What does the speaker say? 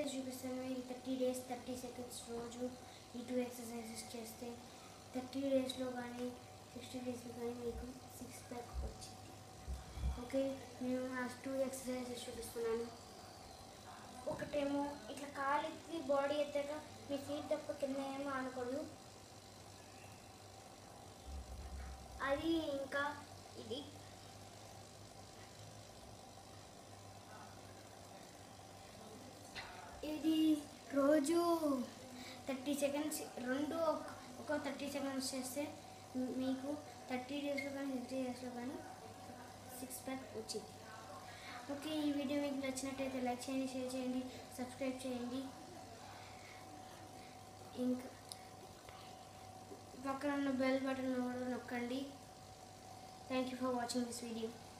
Exercise చూపిస్తాను. ఈ 30 days 30 seconds రోజు ఈ 2 exercises చేస్తే 30 daysలో కానీ 60 daysలో కానీ మీకు 6 pack వచ్చింది. ఓకే, నేను ఆ 2 exercises చూపిస్తున్నాను. ఒకటేమో ఇట్లా కాలు ఎత్తి బాడీ ఎత్తాక మీ ఫీట్ తప్ప కింద ఏమో అనకూడదు. అది ఇంకా ఇది రోజు 30 seconds రెండు ఒక 30 seconds చేస్తే మీకు 30 daysలో కానీ 60 daysలో కానీ 6 pack వచ్చింది. ఓకే, ఈ వీడియో మీకు నచ్చినట్టయితే లైక్ చేయండి, షేర్ చేయండి, సబ్స్క్రైబ్ చేయండి. ఇంకా పక్కన ఉన్న బెల్ బటన్ కూడా నొక్కండి. Thank you for watching this video.